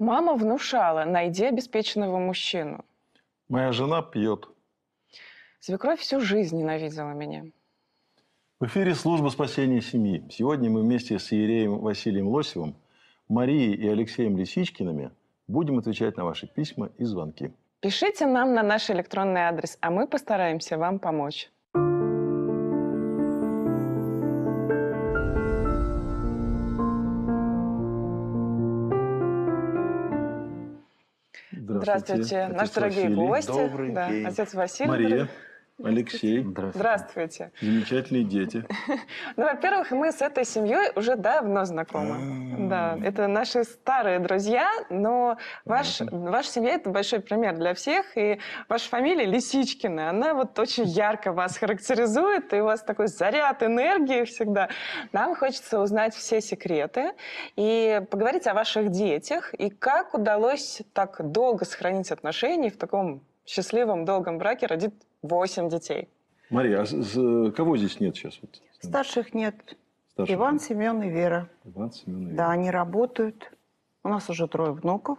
Мама внушала: найди обеспеченного мужчину. Моя жена пьет. Свекровь всю жизнь ненавидела меня. В эфире служба спасения семьи. Сегодня мы вместе с иереем Василием Лосевым, Марией и Алексеем Лисичкиными будем отвечать на ваши письма и звонки. Пишите нам на наш электронный адрес, а мы постараемся вам помочь. Здравствуйте, наши дорогие гости. Добрый день. Отец Василий. Мария, Алексей. Здравствуйте. Замечательные дети. Ну, во-первых, мы с этой семьей уже давно знакомы. Да, это наши старые друзья, но ваша семья – это большой пример для всех. И ваша фамилия Лисичкины, она вот очень ярко вас характеризует, и у вас такой заряд энергии всегда. Нам хочется узнать все секреты и поговорить о ваших детях, и как удалось так долго сохранить отношения в таком счастливом, долгом браке, родить 8 детей. Мария, а кого здесь нет сейчас? Старших нет. Иван, Семен и Вера. Иван, Семен и Вера. Да, они работают. У нас уже 3 внуков.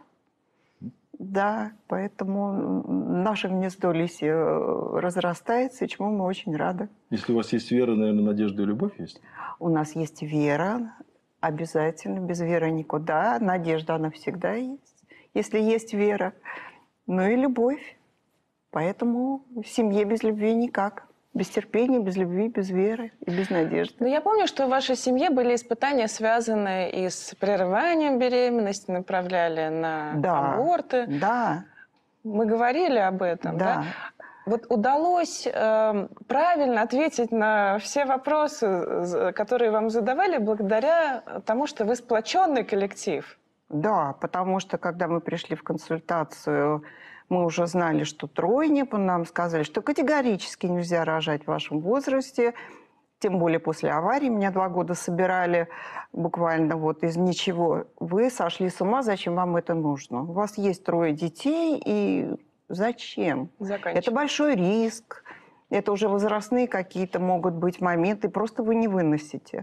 Да, поэтому наше гнездо Лиси разрастается, и чему мы очень рады. Если у вас есть вера, наверное, надежда и любовь есть? У нас есть вера, обязательно. Без веры никуда. Надежда, она всегда есть, если есть вера. Ну и любовь. Поэтому в семье без любви никак. Без терпения, без любви, без веры и без надежды. Но я помню, что в вашей семье были испытания, связанные и с прерыванием беременности, направляли на аборты. Да. Мы говорили об этом, да? Вот удалось правильно ответить на все вопросы, которые вам задавали, благодаря тому, что вы сплоченный коллектив. Да, потому что, когда мы пришли в консультацию, мы уже знали, что тройня, нам сказали, что категорически нельзя рожать в вашем возрасте, тем более после аварии. Меня 2 года собирали буквально вот из ничего. Вы сошли с ума, зачем вам это нужно? У вас есть 3 детей, и зачем? Это большой риск, это уже возрастные какие-то могут быть моменты, просто вы не выносите.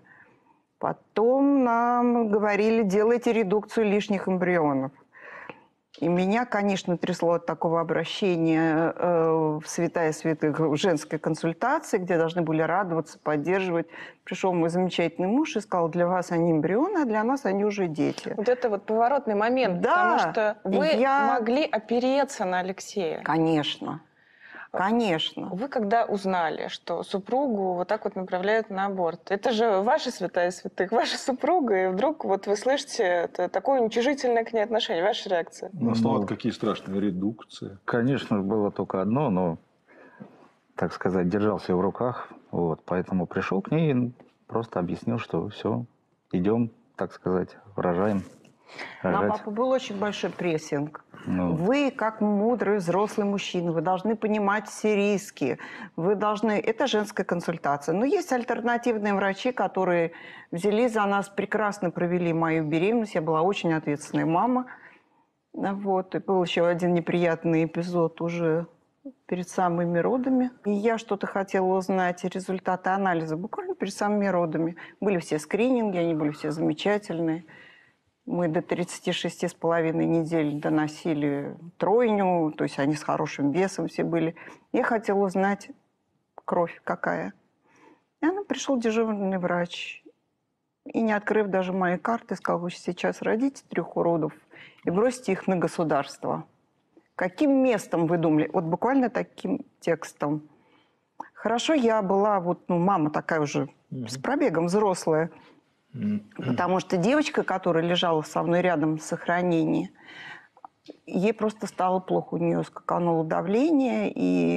Потом нам говорили, делайте редукцию лишних эмбрионов. И меня, конечно, трясло от такого обращения в святая святых, в женской консультации, где должны были радоваться, поддерживать. Пришел мой замечательный муж и сказал, для вас они эмбрионы, а для нас они уже дети. Вот это вот поворотный момент, да, потому что вы могли опереться на Алексея. Конечно. Конечно. Вы когда узнали, что супругу вот так вот направляют на аборт, это же ваша святая святых, ваша супруга, и вдруг вот вы слышите такое уничижительное к ней отношение, ваша реакция? На слова какие страшные, редукции. Конечно, было только одно, но, так сказать, держал все в руках, вот, поэтому пришел к ней и просто объяснил, что все, идем, так сказать, рожаем. На папу был очень большой прессинг. Вы, как мудрый взрослый мужчина, вы должны понимать все риски. Вы должны... Это женская консультация. Но есть альтернативные врачи, которые взялись за нас, прекрасно провели мою беременность. Я была очень ответственная мама. Вот. И был еще один неприятный эпизод уже перед самыми родами. И я что-то хотела узнать, результаты анализа буквально перед самыми родами. Были все скрининги, они были все замечательные. Мы до 36,5 недель доносили тройню, то есть они с хорошим весом все были. Я хотела узнать, кровь какая. И она пришел дежурный врач. И не открыв даже мои карты, сказал, вы сейчас родите 3 уродов и бросьте их на государство. Каким местом вы думали? Вот буквально таким текстом. Хорошо, я была, мама такая уже с пробегом взрослая. Потому что девочка, которая лежала со мной рядом в сохранении, ей просто стало плохо. У нее скакануло давление, и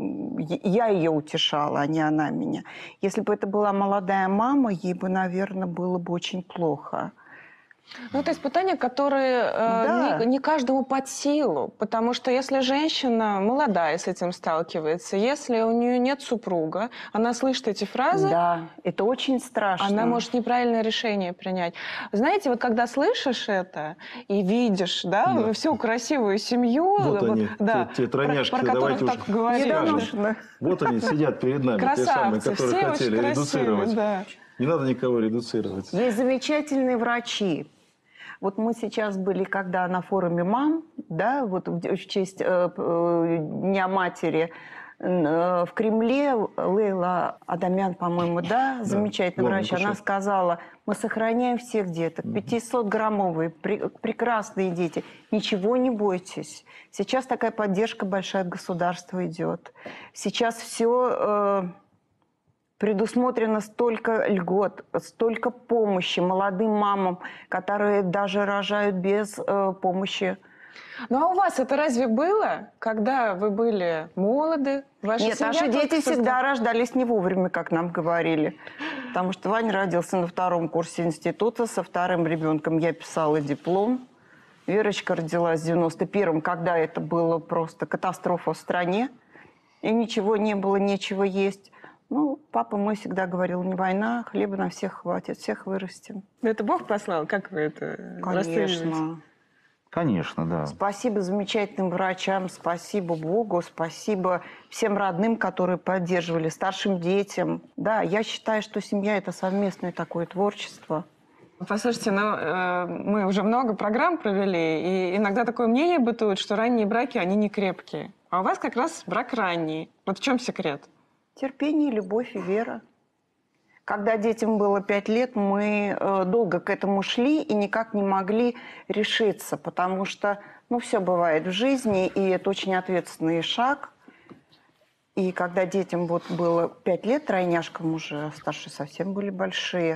я ее утешала, а не она меня. Если бы это была молодая мама, ей бы, наверное, было бы очень плохо. Ну, это испытания, которые не каждому под силу. Потому что если женщина молодая с этим сталкивается, если у нее нет супруга, она слышит эти фразы. Да, это очень страшно. Она может неправильное решение принять. Знаете, вот когда слышишь это и видишь, всю красивую семью, те тройняшки, про которых так говорили. Вот они сидят перед нами, те самые, которые хотели редуцировать. Не надо никого редуцировать. Есть замечательные врачи. Вот мы сейчас были, когда на форуме мам, да, вот в честь Дня матери, в Кремле Лейла Адамян, по-моему, да, замечательный врач, она сказала, мы сохраняем всех деток, 500-граммовые, прекрасные дети, ничего не бойтесь. Сейчас такая поддержка большая от государства идет. Сейчас все предусмотрено столько льгот, столько помощи молодым мамам, которые даже рожают без помощи. Ну а у вас это разве было, когда вы были молоды? Нет, наши дети всегда рождались не вовремя, как нам говорили. Потому что Ваня родился на 2-м курсе института, со 2-м ребенком я писала диплом. Верочка родилась в 91-м, когда это было просто катастрофа в стране. И ничего не было, нечего есть. Ну, папа мой всегда говорил, не война, хлеба на всех хватит, всех вырастим. Это Бог послал? Как вы это расцениваете? Конечно. Конечно, да. Спасибо замечательным врачам, спасибо Богу, спасибо всем родным, которые поддерживали, старшим детям. Да, я считаю, что семья – это совместное такое творчество. Послушайте, мы уже много программ провели, и иногда такое мнение бытует, что ранние браки, они не крепкие. А у вас как раз брак ранний. Вот в чем секрет? Терпение, любовь и вера. Когда детям было 5 лет, мы долго к этому шли и никак не могли решиться, потому что, ну, все бывает в жизни, и это очень ответственный шаг. И когда детям вот было 5 лет, тройняшкам уже, старшие совсем были большие,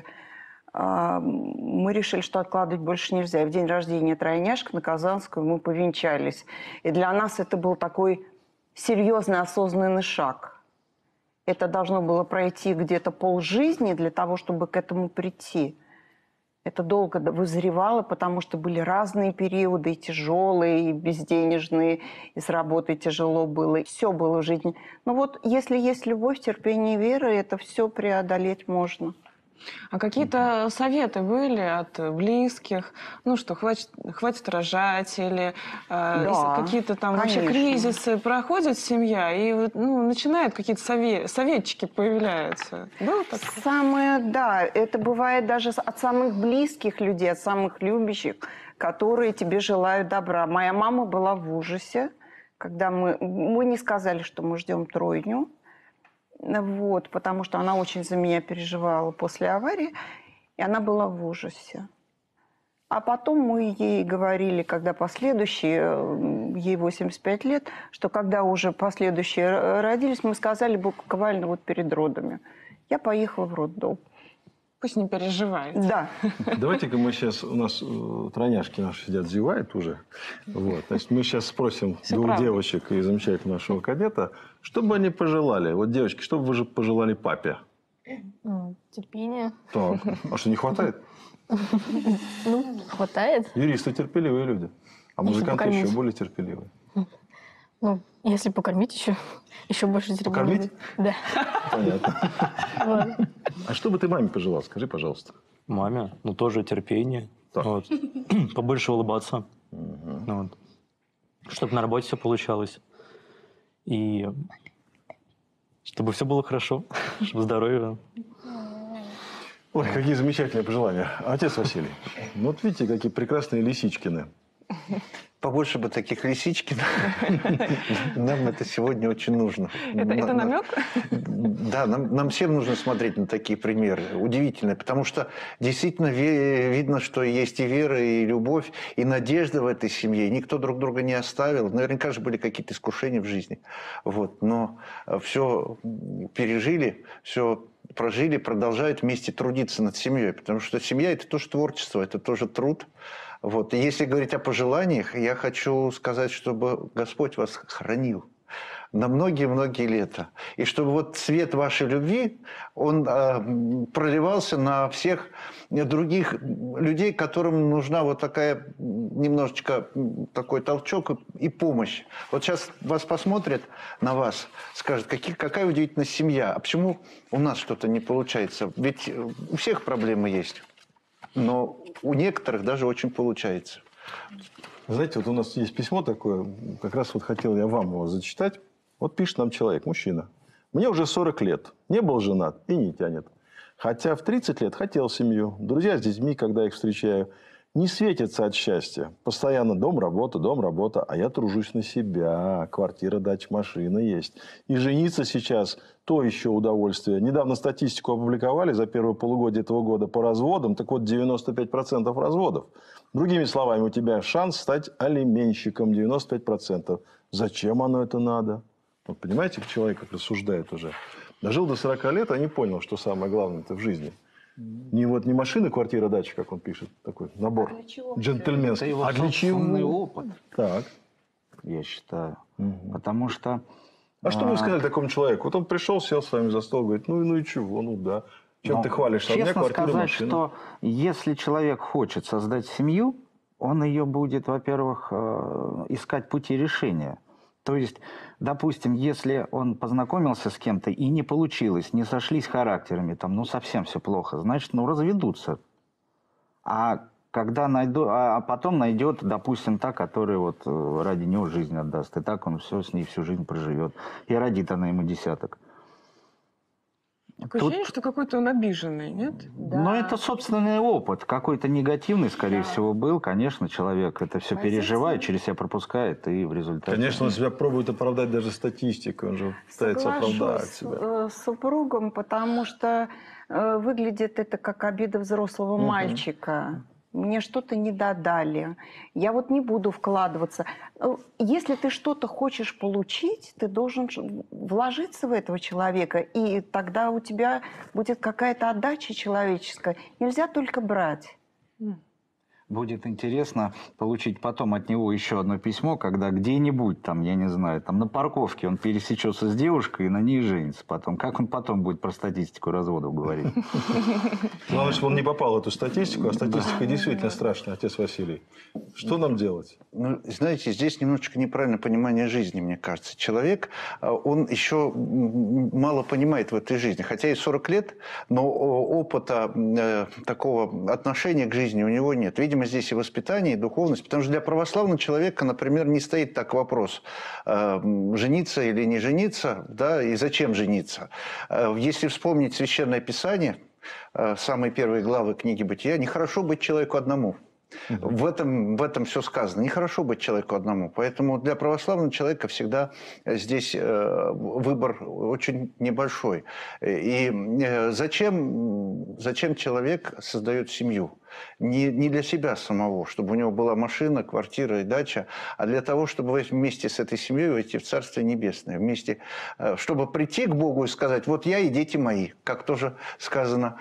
мы решили, что откладывать больше нельзя. И в день рождения тройняшек на Казанскую мы повенчались. И для нас это был такой серьезный, осознанный шаг. Это должно было пройти где-то полжизни для того, чтобы к этому прийти. Это долго вызревало, потому что были разные периоды, и тяжелые, и безденежные, и с работой тяжело было. Все было в жизни. Но вот если есть любовь, терпение и вера, это все преодолеть можно. А какие-то советы были от близких? Ну что, хватит рожать, или какие-то там вообще кризисы проходит семья, и начинают какие-то советчики появляются. Было такое? Самое, да, это бывает даже от самых близких людей, от самых любящих, которые тебе желают добра. Моя мама была в ужасе, когда мы не сказали, что мы ждем тройню. Вот, потому что она очень за меня переживала после аварии, и она была в ужасе. А потом мы ей говорили, когда последующие, ей 85 лет, что когда уже последующие родились, мы сказали буквально вот перед родами. Я поехала в роддом. Пусть не переживает. Да. Давайте-ка мы сейчас, у нас тройняшки наши сидят, зевают уже. Вот. Значит, мы сейчас спросим двух девочек и замечательного нашего кадета, что бы они пожелали? Вот, девочки, что бы вы же пожелали папе? Терпение. Так. А что, не хватает? Ну, хватает. Юристы терпеливые люди. А музыканты еще более терпеливые. Ну, если покормить еще больше терпения. Покормить? Да. Понятно. Вот. А что бы ты маме пожелал? Скажи, пожалуйста. Маме, ну тоже терпение. Вот. Побольше улыбаться. Вот. Чтобы на работе все получалось. И чтобы все было хорошо. Чтобы здоровье. Ой, какие замечательные пожелания. Отец Василий, ну вот видите, какие прекрасные Лисичкины. Побольше бы таких Лисичкин. Нам это сегодня очень нужно. Это намек? Да, нам всем нужно смотреть на такие примеры. Удивительно, потому что действительно видно, что есть и вера, и любовь, и надежда в этой семье. Никто друг друга не оставил. Наверняка же были какие-то искушения в жизни. Вот. Но все пережили, все прожили, продолжают вместе трудиться над семьей. Потому что семья – это тоже творчество, это тоже труд. Вот. И если говорить о пожеланиях, я хочу сказать, чтобы Господь вас хранил на многие-многие лета. И чтобы вот свет вашей любви, он проливался на всех других людей, которым нужна вот такая немножечко такой толчок и помощь. Вот сейчас вас посмотрят на вас, скажут, какая удивительная семья. А почему у нас что-то не получается? Ведь у всех проблемы есть. Но у некоторых даже очень получается. Знаете, вот у нас есть письмо такое, как раз вот хотел я вам его зачитать. Вот пишет нам человек, мужчина. Мне уже 40 лет, не был женат и не тянет. Хотя в 30 лет хотел семью. Друзья с детьми, когда их встречаю, не светится от счастья. Постоянно дом, работа, а я тружусь на себя. Квартира, дача, машина есть. И жениться сейчас то еще удовольствие. Недавно статистику опубликовали за первое полугодие этого года по разводам. Так вот, 95% разводов. Другими словами, у тебя шанс стать алименщиком. 95%. Зачем оно это надо? Вот понимаете, человек как рассуждает уже. Дожил до 40 лет, а не понял, что самое главное-то в жизни. Не машина, квартира, дача, как он пишет, такой набор джентльменский. Это его для собственный чего? опыт, Так. я считаю. Потому что... А что бы вы сказали такому человеку? Вот он пришел, сел с вами за стол, говорит, ну и чего, ну да. Чем ты хвалишься? Честно квартира, сказать, машина. что если человек хочет создать семью, он ее будет, во-первых, искать пути решения. То есть, допустим, если он познакомился с кем-то и не получилось, не сошлись характерами, там, ну совсем все плохо, значит, ну разведутся. А потом найдет, допустим, та, которая вот ради него жизнь отдаст. И так он все с ней всю жизнь проживет. И родит она ему десяток. Такое ощущение, что какой-то он обиженный, нет? Но это собственный опыт. Какой-то негативный, скорее всего, был. Конечно, человек это все переживает, через себя пропускает, и в результате... Конечно, он себя пробует оправдать даже статистикой. Он же пытается оправдать себя. С супругом, потому что выглядит это как обида взрослого мальчика. Мне что-то не додали. Я вот не буду вкладываться. Если ты что-то хочешь получить, ты должен вложиться в этого человека, и тогда у тебя будет какая-то отдача человеческая. Нельзя только брать. Будет интересно получить потом от него еще одно письмо, когда где-нибудь там, я не знаю, там на парковке он пересечется с девушкой и на ней женится потом. Как он потом будет про статистику разводов говорить? Главное, чтобы он не попал в эту статистику, а статистика действительно страшная, отец Василий. Что нам делать? Ну, знаете, здесь немножечко неправильное понимание жизни, мне кажется. Человек, он еще мало понимает в этой жизни. Хотя и 40 лет, но опыта такого отношения к жизни у него нет. Видимо, здесь и воспитание, и духовность. Потому что для православного человека, например, не стоит так вопрос, жениться или не жениться, да, и зачем жениться. Если вспомнить Священное Писание, самые первые главы книги «Бытия», нехорошо быть человеку одному. В этом все сказано. Нехорошо быть человеку одному. Поэтому для православного человека всегда здесь выбор очень небольшой. И зачем человек создает семью? Не для себя самого, чтобы у него была машина, квартира и дача, а для того, чтобы вместе с этой семьей войти в Царствие Небесное. Вместе, чтобы прийти к Богу и сказать, вот я и дети мои, как тоже сказано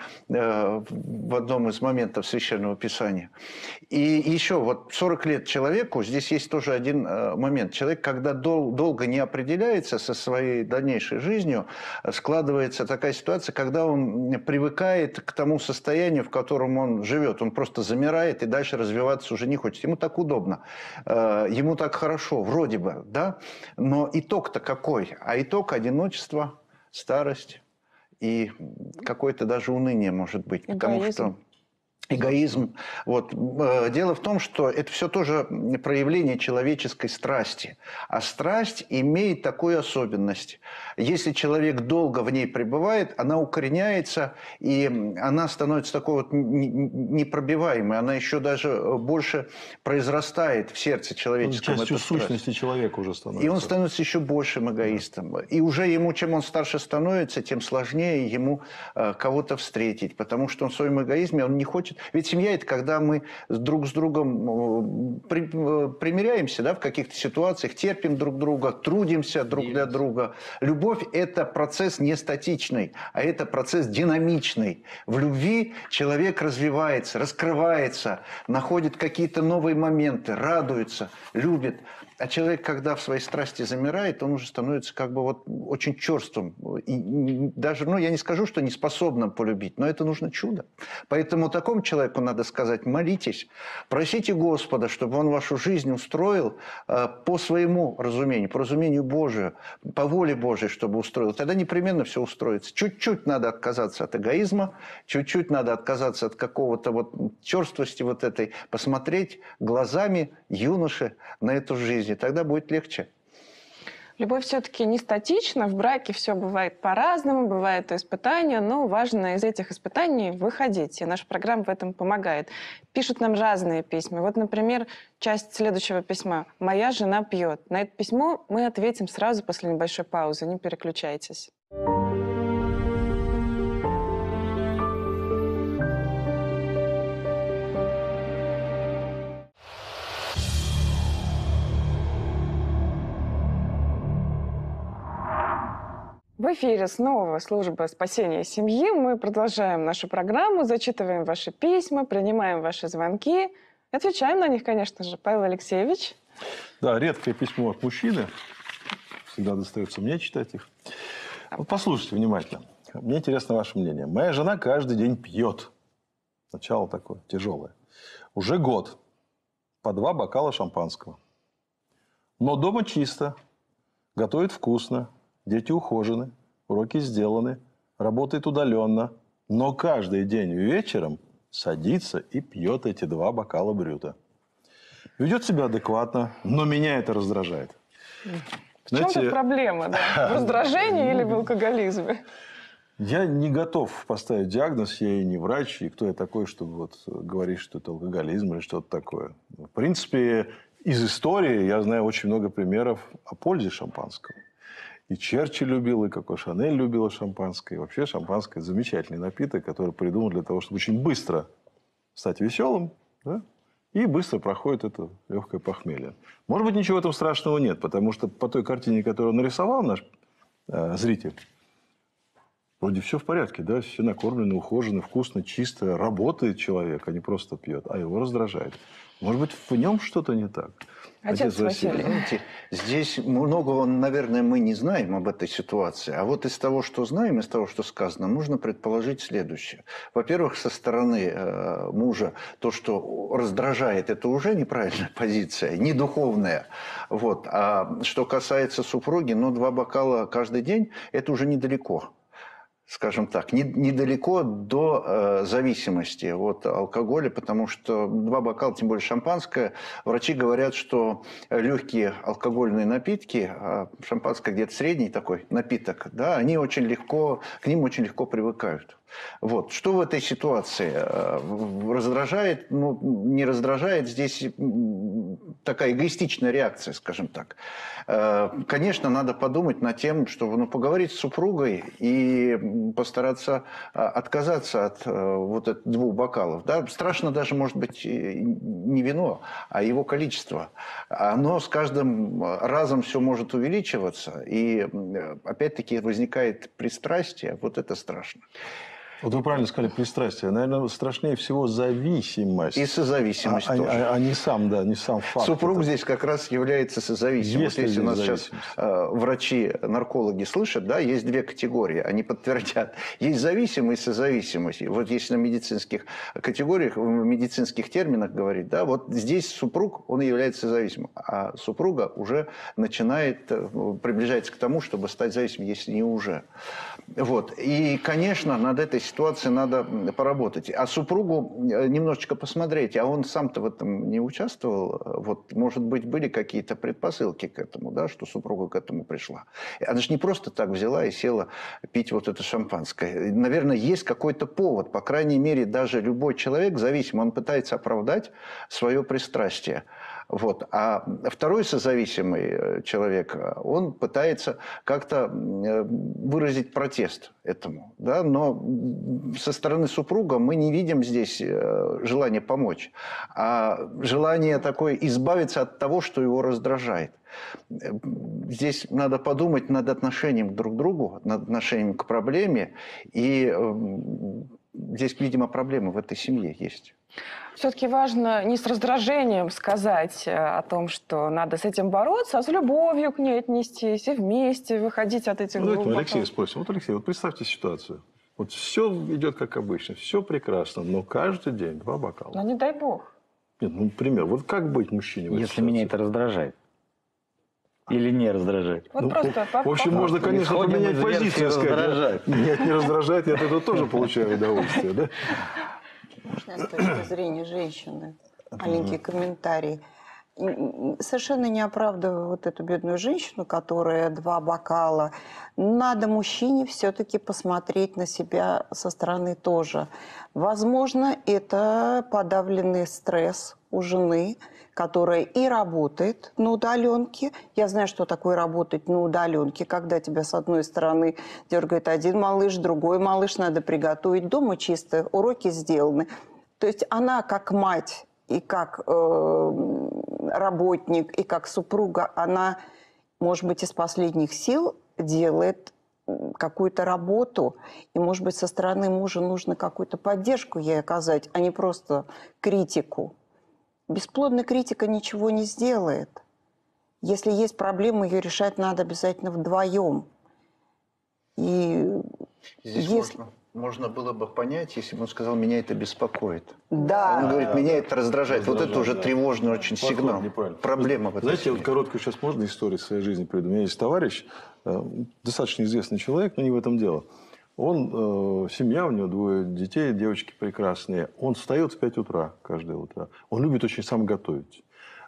в одном из моментов Священного Писания. И еще вот 40 лет человеку, здесь есть тоже один момент. Человек, когда долго не определяется со своей дальнейшей жизнью, складывается такая ситуация, когда он привыкает к тому состоянию, в котором он живет. Он просто замирает и дальше развиваться уже не хочет. Ему так удобно, ему так хорошо, вроде бы, да? Но итог-то какой? А итог – одиночество, старость и какое-то даже уныние может быть. Потому что эгоизм. Вот. Дело в том, что это все тоже проявление человеческой страсти. А страсть имеет такую особенность. Если человек долго в ней пребывает, она укореняется, и она становится такой вот непробиваемой. Она еще даже больше произрастает в сердце человеческом. Частью сущности человека уже становится. И он становится еще большим эгоистом. И уже ему, чем он старше становится, тем сложнее ему кого-то встретить. Потому что он в своем эгоизме, он не хочет. Ведь семья – это когда мы друг с другом примиряемся, да, в каких-то ситуациях, терпим друг друга, трудимся друг для друга. Любовь – это процесс не статичный, а это процесс динамичный. В любви человек развивается, раскрывается, находит какие-то новые моменты, радуется, любит. А человек, когда в своей страсти замирает, он уже становится как бы вот очень черствым. И даже, ну, я не скажу, что неспособным полюбить, но это нужно чудо. Поэтому такому человеку надо сказать, молитесь, просите Господа, чтобы Он вашу жизнь устроил по своему разумению, по разумению Божию, по воле Божией, чтобы устроил. Тогда непременно все устроится. Чуть-чуть надо отказаться от эгоизма, чуть-чуть надо отказаться от какого-то вот черствости вот этой, посмотреть глазами юноши на эту жизнь. И тогда будет легче. Любовь все-таки не статична, в браке все бывает по-разному, бывают испытания, но важно из этих испытаний выходить, и наша программа в этом помогает. Пишут нам разные письма. Вот, например, часть следующего письма «Моя жена пьет». На это письмо мы ответим сразу после небольшой паузы, не переключайтесь. В эфире снова служба спасения семьи. Мы продолжаем нашу программу, зачитываем ваши письма, принимаем ваши звонки. Отвечаем на них, конечно же. Павел Алексеевич. Да, редкое письмо от мужчины. Всегда достается мне читать их. Вот послушайте внимательно. Мне интересно ваше мнение. Моя жена каждый день пьет. Начало такое тяжелое. Уже год. По 2 бокала шампанского. Но дома чисто. Готовит вкусно. Дети ухожены. Уроки сделаны. Работает удаленно. Но каждый день вечером садится и пьет эти 2 бокала брюта. Ведет себя адекватно, но меня это раздражает. В чем тут проблема? Да? В раздражении или в алкоголизме? Я не готов поставить диагноз, я и не врач, и кто я такой, чтобы вот говорить, что это алкоголизм или что-то такое. В принципе, из истории я знаю очень много примеров о пользе шампанского. И Черчилль любил, и Коко Шанель любила шампанское. И вообще шампанское – замечательный напиток, который придуман для того, чтобы очень быстро стать веселым, да? И быстро проходит это легкое похмелье. Может быть, ничего в этом страшного нет, потому что по той картине, которую нарисовал наш зритель, вроде все в порядке, да, все накормлены, ухожены, вкусно, чисто, работает человек, а не просто пьет, а его раздражает. Может быть, в нем что-то не так. Отец Василий. Знаете, здесь многого, наверное, мы не знаем об этой ситуации. А вот из того, что знаем, из того, что сказано, можно предположить следующее. Во-первых, со стороны мужа то, что раздражает, это уже неправильная позиция, не духовная. Вот. А что касается супруги, 2 бокала каждый день, это уже недалеко. Скажем так, недалеко до зависимости от алкоголя, потому что 2 бокала, тем более шампанское, врачи говорят, что легкие алкогольные напитки, шампанское где-то средний такой напиток, да, они очень легко, к ним очень легко привыкают. Вот. Что в этой ситуации раздражает? Не раздражает, здесь такая эгоистичная реакция, скажем так. Конечно, надо подумать над тем, чтобы поговорить с супругой и постараться отказаться от вот этих 2 бокалов. Да? Страшно даже, может быть, не вино, а его количество. Оно с каждым разом все может увеличиваться, и опять-таки возникает пристрастие. Вот это страшно. Вот вы правильно сказали, пристрастие. Наверное, страшнее всего зависимость. И созависимость тоже. А не сам, да, не сам факт. Супруг это. Здесь как раз является созависимым. Вот если у нас сейчас врачи-наркологи слышат, да, есть 2 категории, они подтвердят. Есть зависимость и созависимость. Вот если на медицинских категориях, в медицинских терминах говорить, да, вот здесь супруг, он является зависимым, а супруга уже начинает, приближается к тому, чтобы стать зависимым, если не уже. Вот. И, конечно, над этой ситуации надо поработать. А супругу немножечко посмотреть, а он сам-то в этом не участвовал. Вот, может быть, были какие-то предпосылки к этому, да, что супруга к этому пришла. Она же не просто так взяла и села пить вот это шампанское. Наверное, есть какой-то повод. По крайней мере, даже любой человек зависимый, он пытается оправдать свое пристрастие. Вот. А второй созависимый человек, он пытается как-то выразить протест этому. Да? Но со стороны супруга мы не видим здесь желания помочь, а желание такое избавиться от того, что его раздражает. Здесь надо подумать над отношением друг к другу, над отношением к проблеме. И здесь, видимо, проблема в этой семье есть. Все-таки важно не с раздражением сказать о том, что надо с этим бороться, а с любовью к ней отнестись и вместе выходить от этих Давайте мы Алексея спросим. Вот, Алексей, вот представьте ситуацию. Вот все идет как обычно, все прекрасно, но каждый день 2 бокала. Ну, не дай бог. Нет, например, вот как быть мужчине в этой Если ситуации? меня это раздражает. Или не раздражает. Вот просто в общем, можно, конечно, поменять позицию. Раздражает. Нет, не раздражает, я от этого тоже получаю удовольствие. Да? Можно с точки зрения женщины маленький комментарий. совершенно не оправдываю вот эту бедную женщину, которая 2 бокала. Надо мужчине все-таки посмотреть на себя со стороны тоже. Возможно, это подавленный стресс у жены, которая и работает на удаленке. Я знаю, что такое работать на удаленке, когда тебя с одной стороны дергает один малыш, другой малыш, надо приготовить, дома чисто, уроки сделаны. То есть она как мать и как работник, и как супруга, она, может быть, из последних сил делает какую-то работу, и, может быть, со стороны мужа нужно какую-то поддержку ей оказать, а не просто критику. Бесплодная критика ничего не сделает. Если есть проблема, ее решать надо обязательно вдвоем. И Здесь можно было бы понять, если бы он сказал, меня это беспокоит. Да. Он говорит, меня это раздражает. Вот это уже тревожный очень сигнал. Проблема в этом. Знаете, вот короткую сейчас можно историю своей жизни приведу. У меня есть товарищ, достаточно известный человек, но не в этом дело. Он, семья, у него 2 детей, девочки прекрасные. Он встает в 5 утра каждое утро. Он любит очень сам готовить.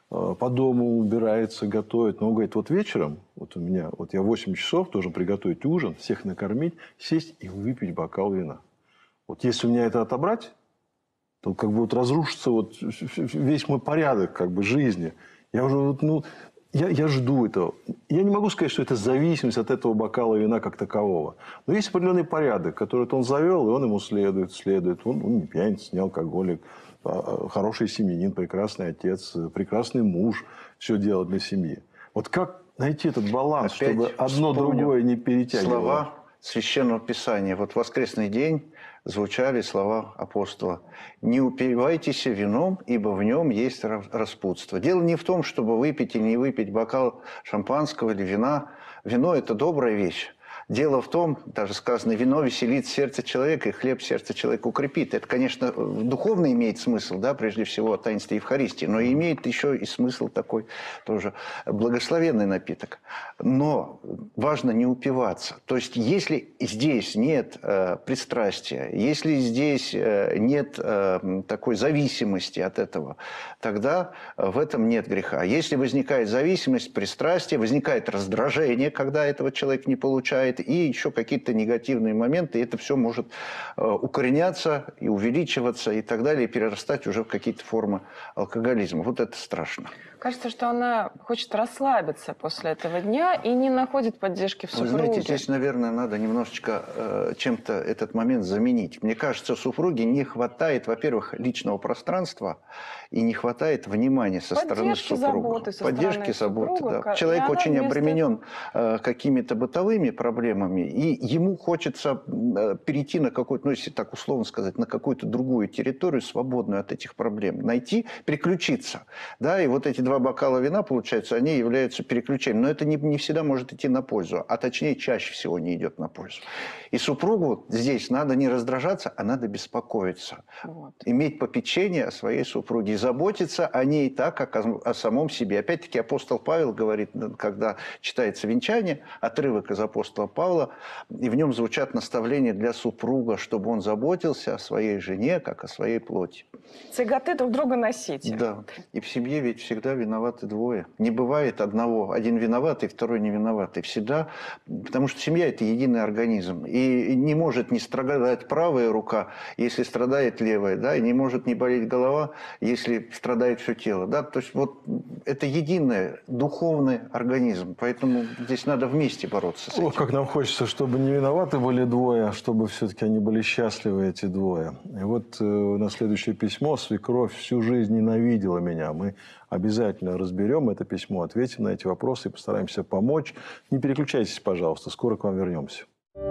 По дому убирается, готовит. Но он говорит, вот вечером, вот у меня, вот я 8 часов должен приготовить ужин, всех накормить, сесть и выпить бокал вина. Вот если у меня это отобрать, то как бы вот разрушится вот весь мой порядок как бы жизни. Я уже вот, я жду этого. Я не могу сказать, что это зависимость от этого бокала вина как такового. Но есть определенный порядок, который он завел, и он ему следует. Он не пьяница, не алкоголик, хороший семьянин, прекрасный отец, прекрасный муж. Все делает для семьи. Вот как найти этот баланс, опять чтобы одно другое не перетягивало? Слова Священного Писания. Вот в воскресный день звучали слова апостола. «Не упивайтесь вином, ибо в нем есть распутство». Дело не в том, чтобы выпить или не выпить бокал шампанского или вина. Вино – это добрая вещь. Дело в том, даже сказано, вино веселит сердце человека, и хлеб сердце человека укрепит. Это, конечно, духовно имеет смысл, да, прежде всего, таинство Евхаристии, но имеет еще и смысл такой тоже благословенный напиток. Но важно не упиваться. То есть, если здесь нет пристрастия, если здесь нет такой зависимости от этого, тогда в этом нет греха. Если возникает зависимость, пристрастие, возникает раздражение, когда этого человек не получает, и еще какие-то негативные моменты, и это все может укореняться и увеличиваться и так далее, и перерастать уже в какие-то формы алкоголизма. Вот это страшно. Кажется, что она хочет расслабиться после этого дня и не находит поддержки в супруге. Вы знаете, здесь, наверное, надо немножечко чем-то этот момент заменить. Мне кажется, супруге не хватает, во-первых, личного пространства и не хватает внимания со стороны супруга. Поддержки, заботы, да. Человек очень обременен какими-то бытовыми проблемами, и ему хочется перейти на какую-то, ну, если так условно сказать, на какую-то другую территорию, свободную от этих проблем. Найти, переключиться. Да, и вот эти 2 бокала вина, получается, они являются переключением. Но это не всегда может идти на пользу, а точнее чаще всего не идет на пользу. И супругу здесь надо не раздражаться, а надо беспокоиться. Вот. Иметь попечение о своей супруге, заботиться о ней так, как о самом себе. Опять-таки апостол Павел говорит, когда читается венчание, отрывок из апостола Павла, и в нем звучат наставления для супруга, чтобы он заботился о своей жене, как о своей плоти. Циготы друг друга носите. Да. И в семье ведь всегда виноваты 2. Не бывает одного. Один виноватый, второй не виноватый. Всегда. Потому что семья – это единый организм. И не может не страдать правая рука, если страдает левая. Да? И не может не болеть голова, если страдает все тело. Да? То есть вот это единый духовный организм. Поэтому здесь надо вместе бороться с этим. Ох, как нам хочется, чтобы не виноваты были 2, а чтобы все-таки они были счастливы, эти 2. И вот на следующее письмо свекровь всю жизнь ненавидела меня. Мы обязательно разберем это письмо, ответим на эти вопросы и постараемся помочь. Не переключайтесь, пожалуйста, скоро к вам вернемся.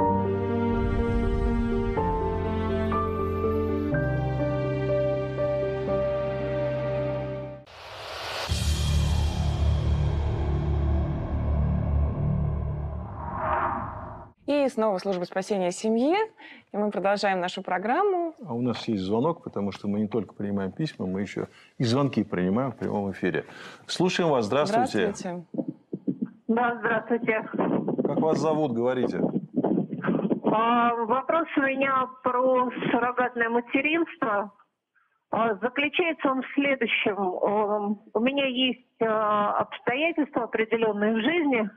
И снова служба спасения семьи. И мы продолжаем нашу программу. А у нас есть звонок, потому что мы не только принимаем письма, мы еще и звонки принимаем в прямом эфире. Слушаем вас. Здравствуйте. Здравствуйте. Да, здравствуйте. Как вас зовут? Говорите. Вопрос у меня про суррогатное материнство. Заключается он в следующем. У меня есть обстоятельства определенные в жизни,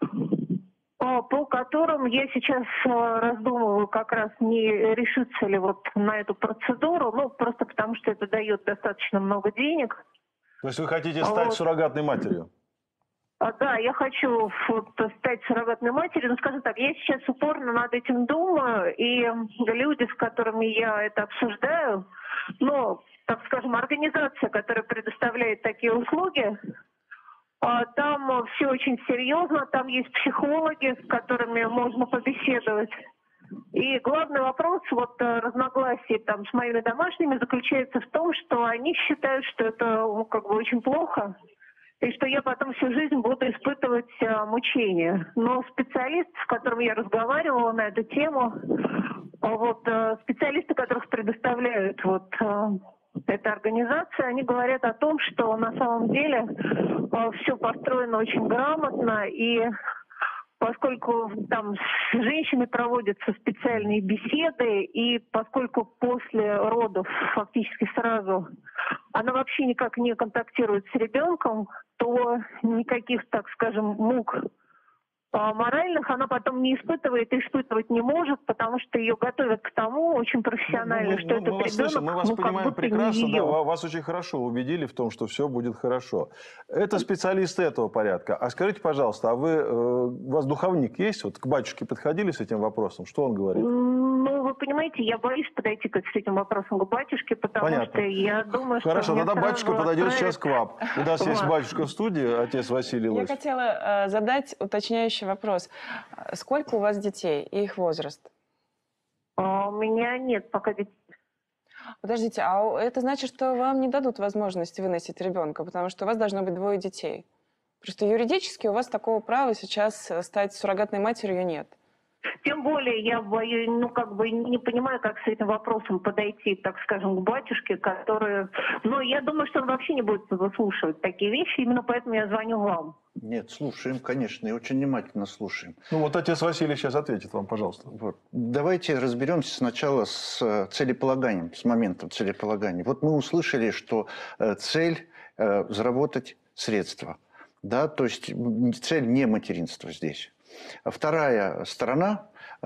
по которым я сейчас раздумываю, как раз не решиться ли вот на эту процедуру, ну, просто потому что это дает достаточно много денег. То есть вы хотите стать суррогатной матерью? Да, я хочу стать суррогатной матерью, но, скажем так, я сейчас упорно над этим думаю, и люди, с которыми я это обсуждаю, ну, так скажем, организация, которая предоставляет такие услуги, там все очень серьезно, там есть психологи, с которыми можно побеседовать. И главный вопрос разногласий там с моими домашними заключается в том, что они считают, что это как бы очень плохо, и что я потом всю жизнь буду испытывать мучения. Но специалист, с которым я разговаривала на эту тему, специалисты, которых предоставляют эта организация, они говорят о том, что на самом деле все построено очень грамотно, и поскольку там с женщиной проводятся специальные беседы, и поскольку после родов фактически сразу она вообще никак не контактирует с ребенком, то никаких, так скажем, мук моральных она потом не испытывает и испытывать не может, потому что ее готовят к тому очень профессионально, что этот ребенок, мы вас понимаем как будто прекрасно, не да, ее. вас очень хорошо убедили в том, что все будет хорошо. Это специалисты этого порядка. А скажите, пожалуйста, а у вас духовник есть? Вот к батюшке подходили с этим вопросом? Что он говорит? Ну, вы понимаете, я боюсь подойти с этим вопросом к батюшке, потому что я думаю, что Хорошо, меня тогда батюшка сразу подойдет отправят. сейчас к вам. У нас есть батюшка в студии, отец Василий Я Лось. хотела задать уточняющий вопрос. Сколько у вас детей и их возраст? У меня нет пока детей. Подождите, а это значит, что вам не дадут возможности выносить ребенка, потому что у вас должно быть 2 детей. Просто юридически у вас такого права сейчас стать суррогатной матерью нет. Тем более я боюсь, не понимаю, как с этим вопросом подойти, так скажем, к батюшке, который... Но я думаю, что он вообще не будет выслушивать такие вещи, именно поэтому я звоню вам. Нет, слушаем, конечно, и очень внимательно слушаем. Ну вот отец Василий сейчас ответит вам, пожалуйста. Давайте разберемся сначала с целеполаганием, с моментом целеполагания. Вот мы услышали, что цель заработать средства. Да? То есть цель не материнство здесь. Вторая сторона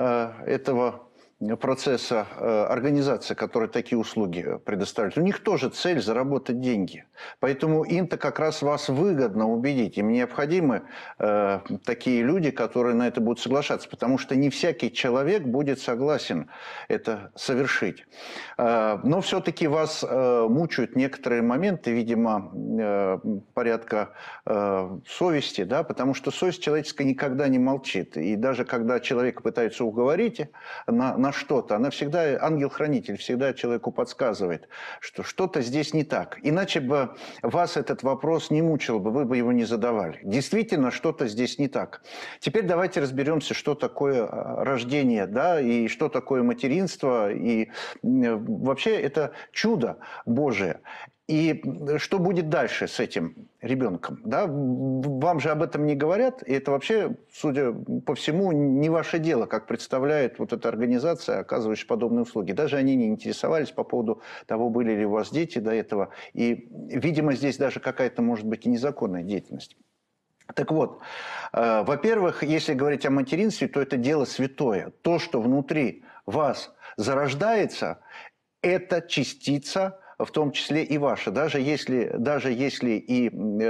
этого процесса организации, которые такие услуги предоставляют, у них тоже цель заработать деньги. Поэтому им-то как раз вас выгодно убедить. Им необходимы такие люди, которые на это будут соглашаться, потому что не всякий человек будет согласен это совершить. Но все-таки вас мучают некоторые моменты, видимо, порядка совести, да, потому что совесть человеческая никогда не молчит. И даже когда человека пытаются уговорить на что-то, она всегда, ангел-хранитель всегда человеку подсказывает, что что-то здесь не так. Иначе бы вас этот вопрос не мучил бы, вы бы его не задавали. Действительно, что-то здесь не так. Теперь давайте разберемся, что такое рождение, да, и что такое материнство, и вообще это чудо Божие. И что будет дальше с этим ребенком? Да? Вам же об этом не говорят, и это вообще, судя по всему, не ваше дело, как представляет вот эта организация, оказывающая подобные услуги. Даже они не интересовались по поводу того, были ли у вас дети до этого. И, видимо, здесь даже какая-то, может быть, и незаконная деятельность. Так вот, во-первых, если говорить о материнстве, то это дело святое. То, что внутри вас зарождается, это частица, в том числе и ваша. Даже если и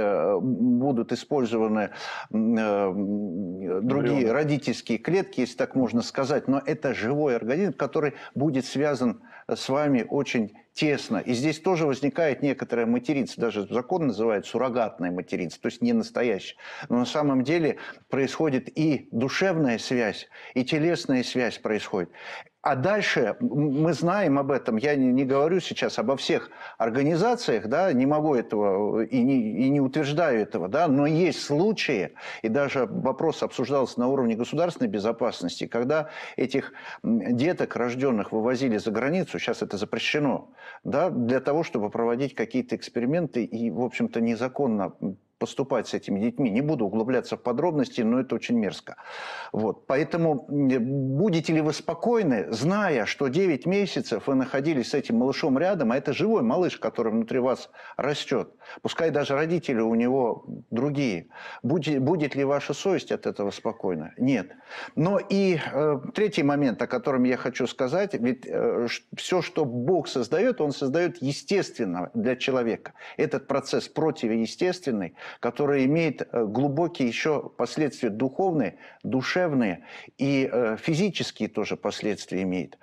будут использованы другие родительские клетки, если так можно сказать, но это живой организм, который будет связан с вами очень тесно. И здесь тоже возникает некоторое материнство, даже закон называет суррогатное материнство, то есть не настоящее. Но на самом деле происходит и душевная связь, и телесная связь происходит. А дальше мы знаем об этом, я не говорю сейчас обо всех организациях, да, не могу этого и не утверждаю этого, да, но есть случаи, и даже вопрос обсуждался на уровне государственной безопасности, когда этих деток, рожденных, вывозили за границу, сейчас это запрещено, да, для того, чтобы проводить какие-то эксперименты и, в общем-то, незаконно поступать с этими детьми. Не буду углубляться в подробности, но это очень мерзко. Вот. Поэтому будете ли вы спокойны, зная, что 9 месяцев вы находились с этим малышом рядом, а это живой малыш, который внутри вас растет. Пускай даже родители у него другие. Будет ли ваша совесть от этого спокойна? Нет. Но и третий момент, о котором я хочу сказать, ведь все, что Бог создает, Он создает естественно для человека. Этот процесс противоестественный, который имеет глубокие еще последствия духовные, душевные и физические тоже последствия имеет.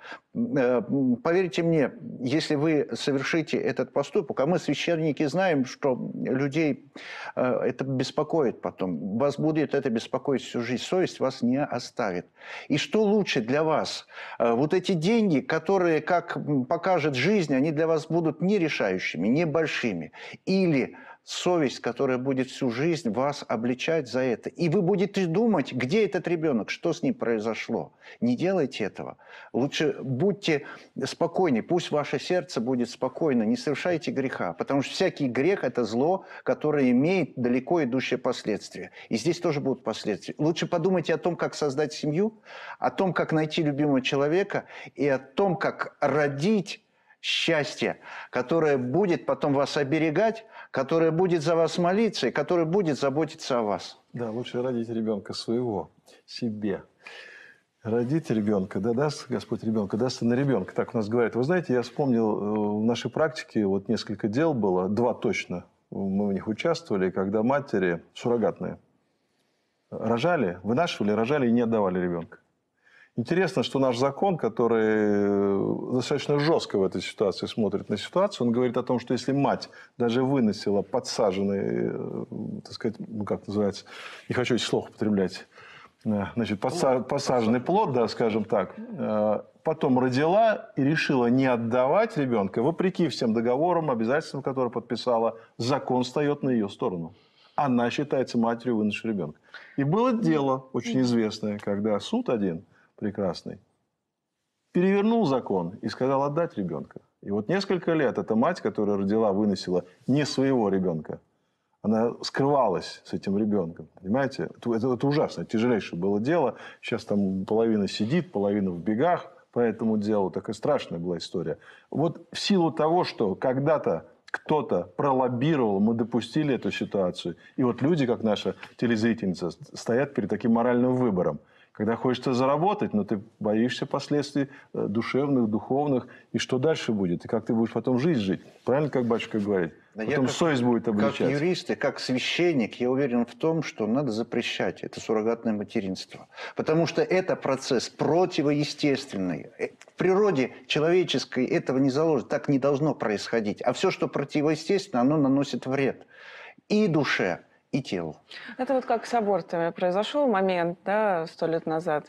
Поверьте мне, если вы совершите этот поступок, а мы, священники, знаем, что людей это беспокоит потом, вас будет это беспокоить всю жизнь, совесть вас не оставит. И что лучше для вас? Вот эти деньги, которые, как покажет жизнь, они для вас будут не решающими, не большими. Или совесть, которая будет всю жизнь вас обличать за это. И вы будете думать, где этот ребенок, что с ним произошло. Не делайте этого. Лучше будьте спокойны, пусть ваше сердце будет спокойно, не совершайте греха. Потому что всякий грех – это зло, которое имеет далеко идущие последствия. И здесь тоже будут последствия. Лучше подумайте о том, как создать семью, о том, как найти любимого человека и о том, как родить счастье, которое будет потом вас оберегать, которое будет за вас молиться и которое будет заботиться о вас. Да, лучше родить ребенка своего, себе. Родить ребенка, да даст Господь ребенка, даст и на ребенка. Так у нас говорят. Вы знаете, я вспомнил, в нашей практике вот несколько дел было, 2 точно, мы в них участвовали, когда матери суррогатные рожали, вынашивали, рожали и не отдавали ребенка. Интересно, что наш закон, который достаточно жестко в этой ситуации смотрит на ситуацию, он говорит о том, что если мать даже выносила подсаженный, так сказать, ну как называется, не хочу эти слов употреблять, значит, подсаженный плод, да, скажем так, потом родила и решила не отдавать ребенка, вопреки всем договорам, обязательствам, которые подписала, закон встает на ее сторону. Она считается матерью выносшей ребенка. И было дело очень известное, когда суд один прекрасный перевернул закон и сказал отдать ребенка. И вот несколько лет эта мать, которая родила, выносила не своего ребенка, она скрывалась с этим ребенком. Понимаете? Это ужасно, тяжелейшее было дело. Сейчас там половина сидит, половина в бегах по этому делу. Такая страшная была история. Вот в силу того, что когда-то кто-то пролоббировал, мы допустили эту ситуацию. И вот люди, как наша телезрительница, стоят перед таким моральным выбором. Когда хочется заработать, но ты боишься последствий душевных, духовных. И что дальше будет? И как ты будешь потом жизнь жить? Правильно, как батюшка говорит? Потом совесть будет обличать. Как юрист и как священник, я уверен в том, что надо запрещать это суррогатное материнство. Потому что это процесс противоестественный. В природе человеческой этого не заложено. Так не должно происходить. А все, что противоестественно, оно наносит вред и душе, и телу. Это вот как с абортами. Произошел момент, да, 100 лет назад.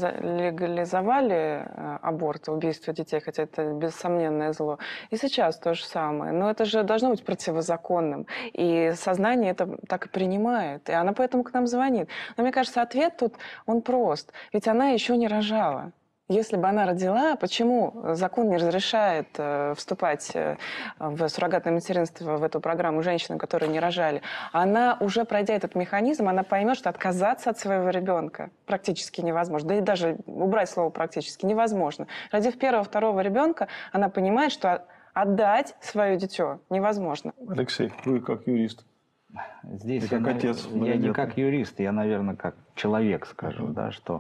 Легализовали аборт, убийство детей, хотя это бессомненное зло. И сейчас то же самое. Но это же должно быть противозаконным. И сознание это так и принимает. И она поэтому к нам звонит. Но мне кажется, ответ тут, он прост. Ведь она еще не рожала. Если бы она родила, почему закон не разрешает вступать в суррогатное материнство, в эту программу женщинам, которые не рожали? Она, уже пройдя этот механизм, она поймет, что отказаться от своего ребенка практически невозможно. Да и даже убрать слово «практически» невозможно. Родив первого, второго ребенка, она понимает, что отдать свое дитё невозможно. Алексей, вы как юрист. Здесь как отец. Я не как юрист, я, наверное, как человек скажу, да, что...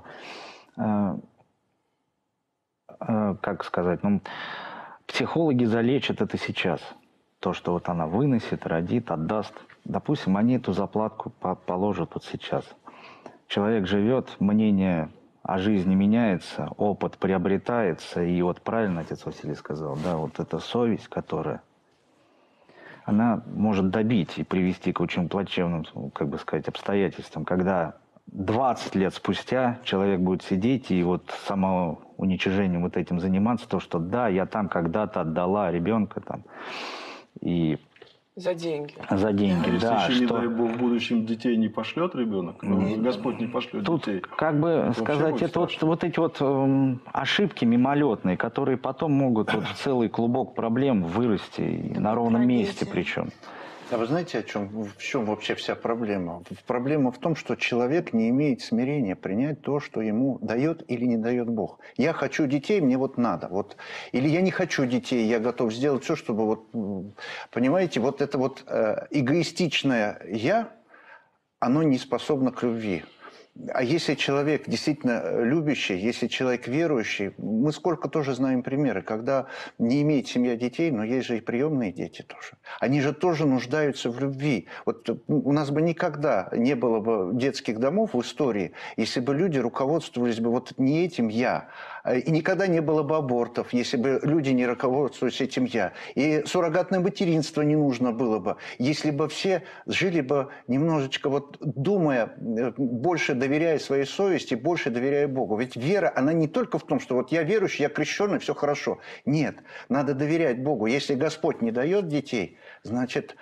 как сказать, ну, психологи залечат это сейчас. То, что вот она выносит, родит, отдаст. Допустим, они эту заплатку положат вот сейчас. Человек живет, мнение о жизни меняется, опыт приобретается. И вот правильно отец Василий сказал, да, вот эта совесть, которая, она может добить и привести к очень плачевным, как бы сказать, обстоятельствам, когда 20 лет спустя человек будет сидеть и вот самоуничижением вот этим заниматься, то, что да, я там когда-то отдала ребенка там, и... За деньги. За деньги, если да. Еще, не дай Бог, в будущем детей не пошлет ребенок, Господь не пошлет тут, детей. Как бы сказать, это вот эти вот ошибки мимолетные, которые потом могут вот в целый клубок проблем вырасти, и на ровном месте причем. А вы знаете, в чем вообще вся проблема? Проблема в том, что человек не имеет смирения принять то, что ему дает или не дает Бог. Я хочу детей, мне вот надо. Вот. Или я не хочу детей, я готов сделать все, чтобы... Вот, понимаете, вот это вот эгоистичное «я», оно не способно к любви. А если человек действительно любящий, если человек верующий, мы сколько тоже знаем примеры, когда не имеет семья детей, но есть же и приемные дети тоже. Они же тоже нуждаются в любви. Вот у нас бы никогда не было бы детских домов в истории, если бы люди руководствовались бы вот не этим «я». И никогда не было бы абортов, если бы люди не руководствовались этим «я». И суррогатное материнство не нужно было бы, если бы все жили бы немножечко вот думая, больше доверяя своей совести, больше доверяя Богу. Ведь вера, она не только в том, что вот я верующий, я крещеный, все хорошо. Нет, надо доверять Богу. Если Господь не дает детей, значит,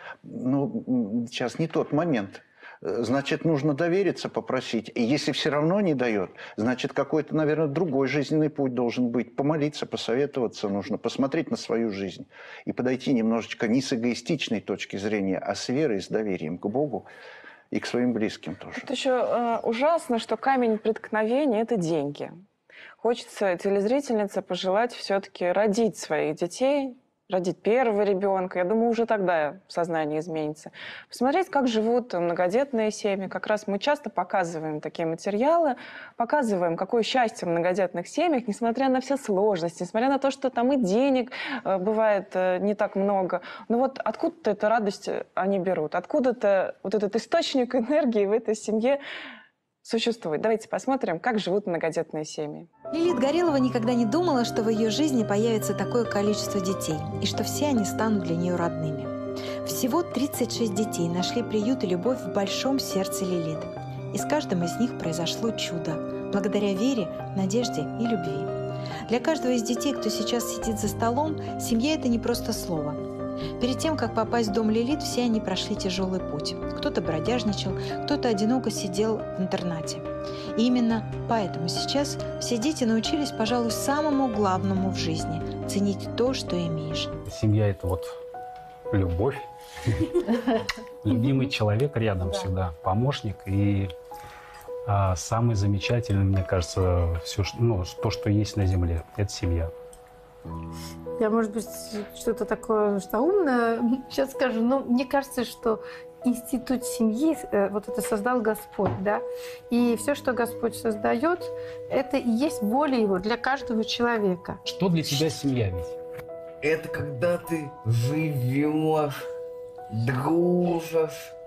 сейчас не тот момент. Значит, нужно довериться, попросить. И если все равно не дает, значит, какой-то, наверное, другой жизненный путь должен быть. Помолиться, посоветоваться нужно, посмотреть на свою жизнь и подойти немножечко не с эгоистичной точки зрения, а с верой, с доверием к Богу и к своим близким тоже. Это еще ужасно, что камень преткновения – это деньги. Хочется телезрительнице пожелать все-таки родить своих детей, родить первого ребенка. Я думаю, уже тогда сознание изменится. Посмотреть, как живут многодетные семьи. Как раз мы часто показываем такие материалы, показываем, какое счастье в многодетных семьях, несмотря на все сложности, несмотря на то, что там и денег бывает не так много. Но вот откуда-то эту радость они берут, откуда-то вот этот источник энергии в этой семье существует. Давайте посмотрим, как живут многодетные семьи. Лилит Горелова никогда не думала, что в ее жизни появится такое количество детей, и что все они станут для нее родными. Всего 36 детей нашли приют и любовь в большом сердце Лилит. И с каждым из них произошло чудо, благодаря вере, надежде и любви. Для каждого из детей, кто сейчас сидит за столом, семья – это не просто слово. Перед тем, как попасть в дом Лилит, все они прошли тяжелый путь. Кто-то бродяжничал, кто-то одиноко сидел в интернате. И именно поэтому сейчас все дети научились, пожалуй, самому главному в жизни – ценить то, что имеешь. Семья – это вот любовь, любимый человек рядом всегда, помощник и самый замечательный, мне кажется, все, то, что есть на земле – это семья. Я, может быть, что-то такое умное сейчас скажу, но мне кажется, что институт семьи вот это создал Господь, да, и все, что Господь создает, это и есть воля Его для каждого человека. Что для тебя семья ведь? Это когда ты живешь, дружишь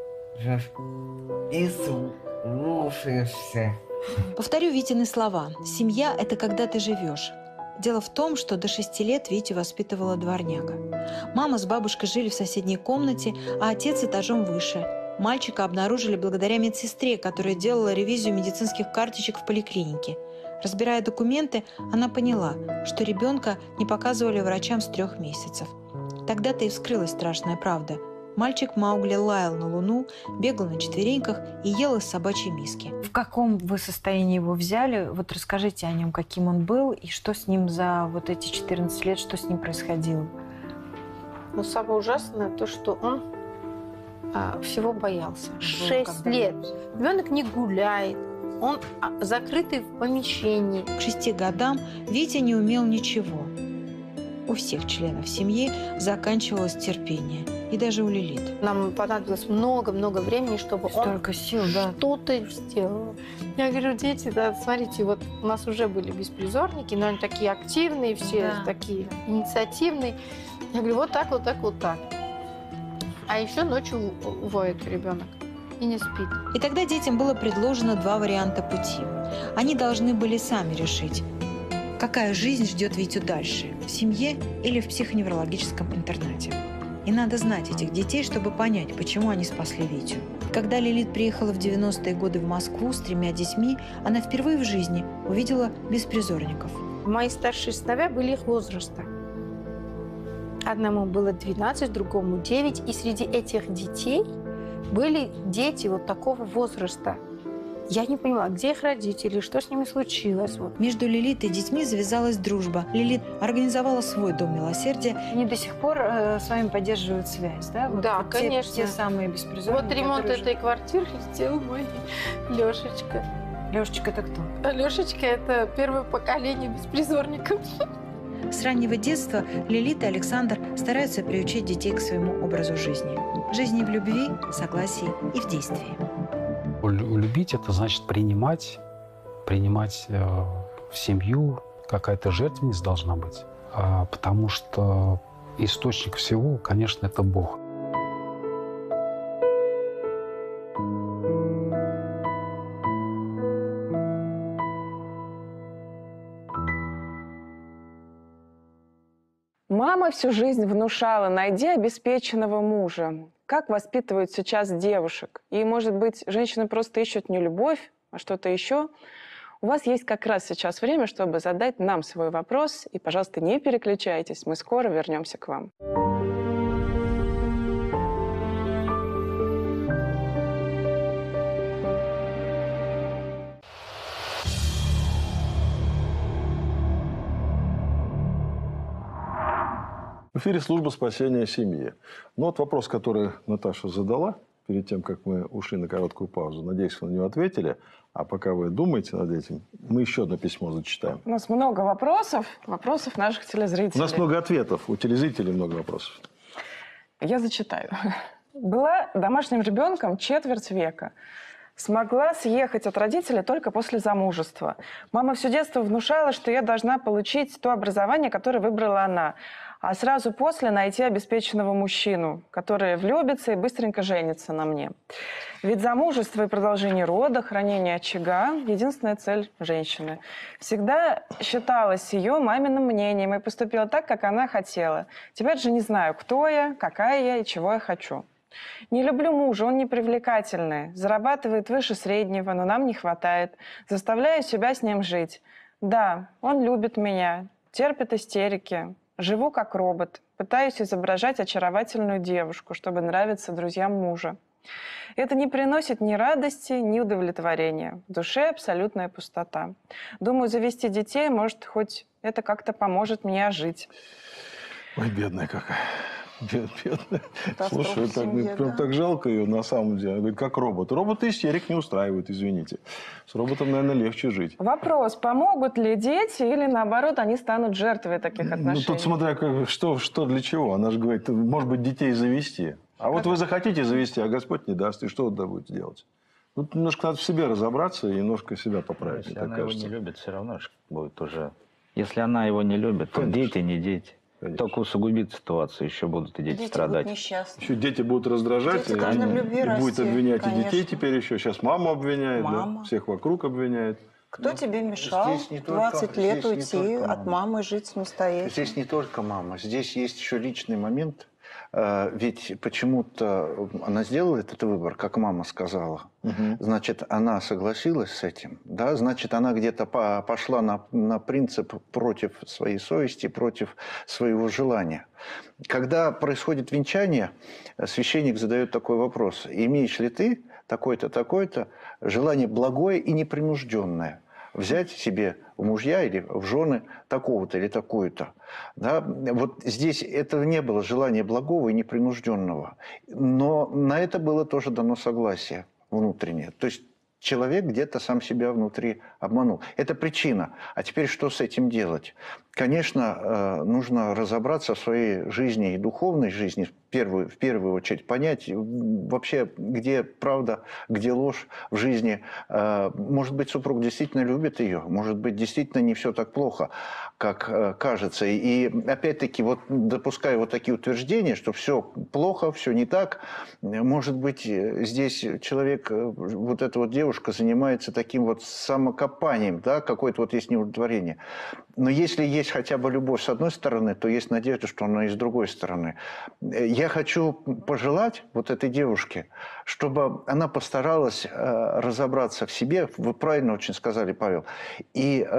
и слушаешься. Повторю Витины слова. Семья – это когда ты живешь. Дело в том, что до 6 лет Витю воспитывала дворняга. Мама с бабушкой жили в соседней комнате, а отец этажом выше. Мальчика обнаружили благодаря медсестре, которая делала ревизию медицинских карточек в поликлинике. Разбирая документы, она поняла, что ребенка не показывали врачам с 3 месяцев. Тогда-то и вскрылась страшная правда. Мальчик Маугли лаял на луну, бегал на четвереньках и ел из собачьей миски. В каком вы состоянии его взяли? Вот расскажите о нем, каким он был, и что с ним за вот эти 14 лет, что с ним происходило? Но самое ужасное то, что он всего боялся. 6 лет. Ребенок не гуляет, он закрытый в помещении. К 6 годам Витя не умел ничего. У всех членов семьи заканчивалось терпение. И даже у Лилит. Нам понадобилось много-много времени, чтобы столько сил, да, что-то сделал. Я говорю, дети, да, смотрите, вот у нас уже были беспризорники, но они такие активные, все такие инициативные. Я говорю, вот так, вот так, вот так. А еще ночью воет ребенок и не спит. И тогда детям было предложено 2 варианта пути. Они должны были сами решить, какая жизнь ждет Витю дальше, в семье или в психоневрологическом интернате. И надо знать этих детей, чтобы понять, почему они спасли Витю. Когда Лилит приехала в 90-е годы в Москву с 3 детьми, она впервые в жизни увидела беспризорников. Мои старшие сыновья были их возраста. Одному было 12, другому 9. И среди этих детей были дети вот такого возраста. Я не поняла, где их родители, что с ними случилось. Вот. Между Лилит и детьми завязалась дружба. Лилит организовала свой дом милосердия. Они до сих пор с вами поддерживают связь, да? Вот, да, вот конечно. Те самые беспризорные. Вот ремонт этой квартиры сделал мой Лешечка. Лешечка это кто? Лешечка – это первое поколение беспризорников. С раннего детства Лилит и Александр стараются приучить детей к своему образу жизни. Жизни в любви, согласии и в действии. Любить – это значит принимать в семью, какая-то жертвенность должна быть. Потому что источник всего, конечно, это Бог. Мама всю жизнь внушала: найди обеспеченного мужа. Как воспитывают сейчас девушек? И, может быть, женщины просто ищут не любовь, а что-то еще? У вас есть как раз сейчас время, чтобы задать нам свой вопрос. И, пожалуйста, не переключайтесь, мы скоро вернемся к вам. В эфире служба спасения семьи. Ну вот вопрос, который Наташа задала перед тем, как мы ушли на короткую паузу. Надеюсь, вы на него ответили. А пока вы думаете над этим, мы еще одно письмо зачитаем. У нас много вопросов наших телезрителей. У нас много ответов, у телезрителей много вопросов. Я зачитаю. Была домашним ребенком четверть века. Смогла съехать от родителей только после замужества. Мама все детство внушала, что я должна получить то образование, которое выбрала она, а сразу после найти обеспеченного мужчину, который влюбится и быстренько женится на мне. Ведь замужество и продолжение рода, хранение очага – единственная цель женщины. Всегда считалось ее маминым мнением и поступила так, как она хотела. Теперь же не знаю, кто я, какая я и чего я хочу. Не люблю мужа, он непривлекательный, зарабатывает выше среднего, но нам не хватает. Заставляю себя с ним жить. Да, он любит меня, терпит истерики. Живу как робот, пытаюсь изображать очаровательную девушку, чтобы нравиться друзьям мужа. Это не приносит ни радости, ни удовлетворения. В душе абсолютная пустота. Думаю, завести детей, может, хоть это как-то поможет мне жить. Ой, бедная какая. Бедная. Слушай, прям так жалко ее на самом деле. Она говорит, как робот. Роботы истерик не устраивают, извините. С роботом, наверное, легче жить. Вопрос, помогут ли дети или, наоборот, они станут жертвой таких отношений? Ну, тут смотря, что для чего. Она же говорит, может быть, детей завести. А вот вы захотите завести, а Господь не даст. И что вы будете делать? Тут немножко надо в себе разобраться и немножко себя поправить. Если она его не любит, все равно будет уже... Если она его не любит, то дети не дети. Конечно. Только усугубит ситуацию, еще будут и дети страдать. Будут несчастны. Еще дети будут раздражать, дети должны в любви расти, будет обвинять конечно. и детей теперь еще. Сейчас маму обвиняет, да? Всех вокруг обвиняет. Кто тебе мешал 20 лет уйти от мамы, жить самостоятельно? Здесь не только мама, здесь есть еще личный момент. Ведь почему-то она сделала этот выбор, как мама сказала. Значит, она согласилась с этим. Да? Значит, она где-то пошла на принцип против своей совести, против своего желания. Когда происходит венчание, священник задает такой вопрос. Имеешь ли ты такое-то, такое-то желание благое и непринужденное? Взять себе в мужья или в жены такого-то или такую-то. Да? Вот здесь этого не было желания благого и непринужденного. Но на это было тоже дано согласие внутреннее. То есть человек где-то сам себя внутри обманул. Это причина. А теперь что с этим делать? Конечно, нужно разобраться в своей жизни и духовной жизни, в первую очередь понять вообще, где правда, где ложь в жизни. Может быть, супруг действительно любит ее, может быть, действительно не все так плохо, как кажется. И опять-таки, вот допуская вот такие утверждения, что все плохо, все не так, может быть, здесь человек, вот эта вот девушка занимается таким вот самокопанием, да, какое-то вот есть неудовлетворение. Но если есть хотя бы любовь с одной стороны, то есть надежда, что она и с другой стороны. Я хочу пожелать вот этой девушке, чтобы она постаралась разобраться в себе, вы правильно очень сказали, Павел, и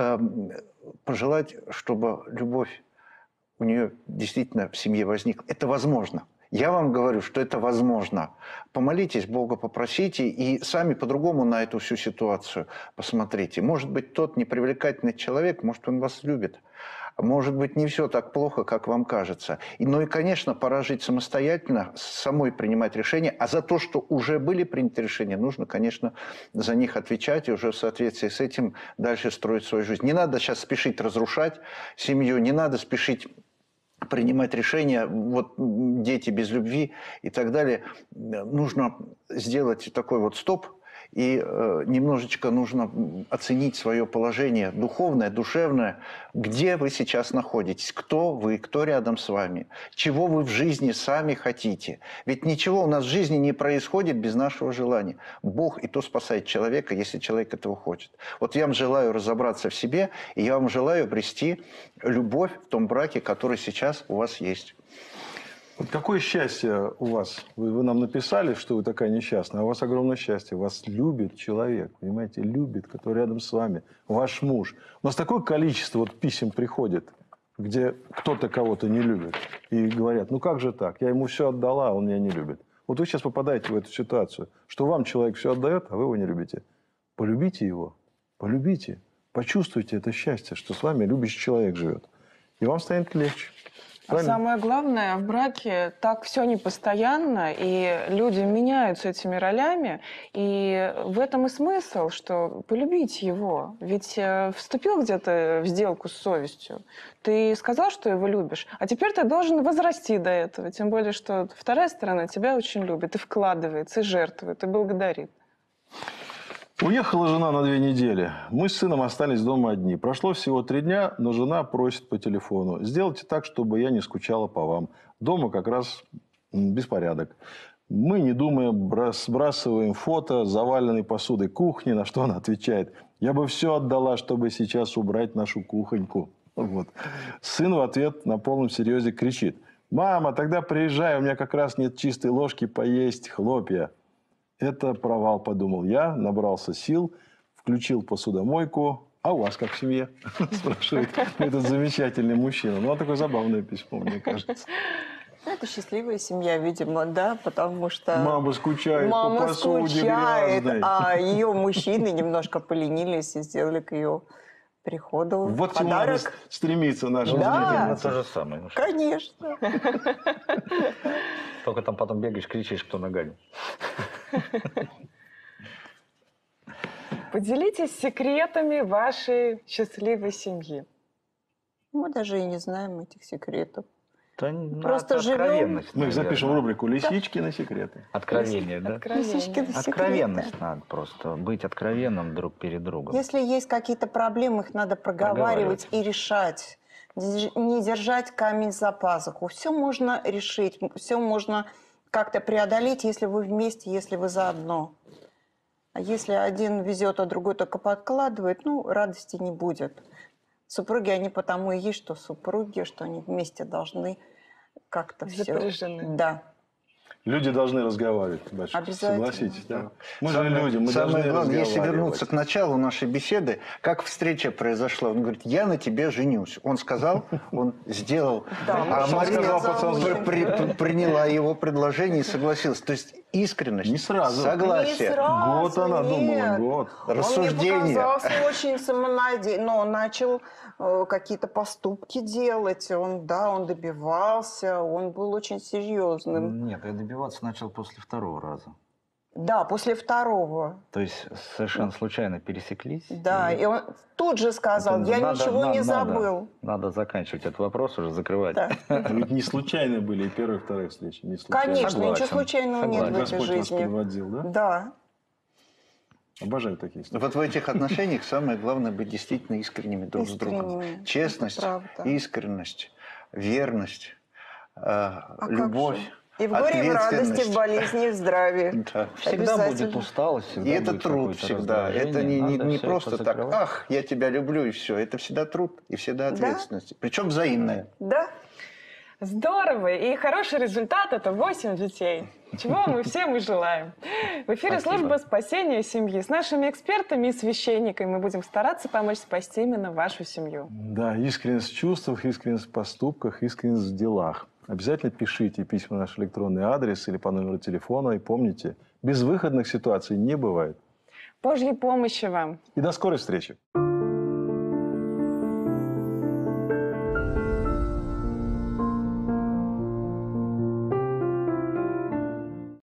пожелать, чтобы любовь у нее действительно в семье возникла. Это возможно. Я вам говорю, что это возможно. Помолитесь Бога, попросите и сами по-другому на эту всю ситуацию посмотрите. Может быть, тот непривлекательный человек, может, он вас любит. Может быть, не все так плохо, как вам кажется. Ну и, конечно, пора жить самостоятельно, самой принимать решения. А за то, что уже были приняты решения, нужно, конечно, за них отвечать и уже в соответствии с этим дальше строить свою жизнь. Не надо сейчас спешить разрушать семью, не надо спешить принимать решения, вот дети без любви и так далее. Нужно сделать такой вот стоп, и немножечко нужно оценить свое положение духовное, душевное, где вы сейчас находитесь, кто вы, кто рядом с вами, чего вы в жизни сами хотите. Ведь ничего у нас в жизни не происходит без нашего желания. Бог и то спасает человека, если человек этого хочет. Вот я вам желаю разобраться в себе, и я вам желаю обрести любовь в том браке, который сейчас у вас есть. Вот какое счастье у вас? Вы нам написали, что вы такая несчастная, а у вас огромное счастье. Вас любит человек, понимаете, любит, который рядом с вами, ваш муж. У нас такое количество вот писем приходит, где кто-то кого-то не любит. И говорят, ну как же так, я ему все отдала, а он меня не любит. Вот вы сейчас попадаете в эту ситуацию, что вам человек все отдает, а вы его не любите. Полюбите его, полюбите, почувствуйте это счастье, что с вами любящий человек живет. И вам станет легче. А самое главное, в браке так все непостоянно, и люди меняются этими ролями. И в этом и смысл, что полюбить его. Ведь вступил где-то в сделку с совестью, ты сказал, что его любишь, а теперь ты должен возрасти до этого. Тем более, что вторая сторона тебя очень любит, и вкладывается, и жертвует, и благодарит. Уехала жена на 2 недели. Мы с сыном остались дома одни. Прошло всего 3 дня, но жена просит по телефону. Сделайте так, чтобы я не скучала по вам. Дома как раз беспорядок. Мы, не думая, сбрасываем фото заваленной посудой кухни, на что она отвечает. Я бы все отдала, чтобы сейчас убрать нашу кухоньку. Вот. Сын в ответ на полном серьезе кричит. Мама, тогда приезжай, у меня как раз нет чистой ложки поесть хлопья. Это провал, подумал я, набрался сил, включил посудомойку. А у вас как в семье? Спрашивает этот замечательный мужчина. Ну, такое забавное письмо, мне кажется. Это счастливая семья, видимо, да, потому что... Мама скучает по посуде грязной. А ее мужчины немножко поленились и сделали к ее приходу вот подарок. Вот стремится наша на то же самое. Конечно. Только там потом бегаешь, кричишь, кто нагадил. Поделитесь секретами вашей счастливой семьи. Мы даже и не знаем этих секретов. Просто живем. Мы их запишем в рубрику «Лисички на секреты». Откровение, да? Откровенность надо просто. Быть откровенным друг перед другом. Если есть какие-то проблемы, их надо проговаривать и решать. Не держать камень за пазуху. Все можно решить, все можно как-то преодолеть, если вы вместе, если вы заодно. А если один везет, а другой только подкладывает, ну, радости не будет. Супруги, они потому и есть, что супруги, что они вместе должны как-то все... Запряжены. Да. Люди должны разговаривать, батюшка, согласитесь, да? Мы же люди, мы самое должны главное, если разговаривать. вернуться к началу нашей беседы, как встреча произошла? Он говорит, я на тебе женюсь. Он сказал, он сделал. А Мария приняла его предложение и согласилась. То есть искренность, не сразу. согласие. Не сразу, год она думала, год. Рассуждение. Он мне показался очень самонадеянным, но он начал какие-то поступки делать. Он добивался, он был очень серьезным. Нет, я добиваться начал после 2-го раза. Да, после 2-го. То есть совершенно случайно пересеклись? Да, и он тут же сказал, я ничего не забыл. Надо заканчивать этот вопрос, уже закрывать. Да. Ведь не случайно были и 1-я, и 2-я встречи. Не случайно. Конечно, ничего случайного нет в этой Господь жизни. вас подводил, да? Да. Обожаю такие истории. Вот в этих отношениях самое главное быть действительно искренними друг с другом. Честность, искренность, верность, любовь. И в горе, и в радости, в болезни, и в здравии. Да. Всегда будет усталость. Всегда и это труд всегда. Это не просто так, ах, я тебя люблю, и все. Это всегда труд и всегда ответственность. Да? Причем взаимная. Да. Здорово! И хороший результат – это 8 детей. Чего мы всем и желаем. В эфире служба спасения семьи. С нашими экспертами и священниками мы будем стараться помочь спасти именно вашу семью. Да, искренность в чувствах, искренность в поступках, искренность в делах. Обязательно пишите письма на наш электронный адрес или по номеру телефона. И помните, безвыходных ситуаций не бывает. Божьей помощи вам. И до скорой встречи.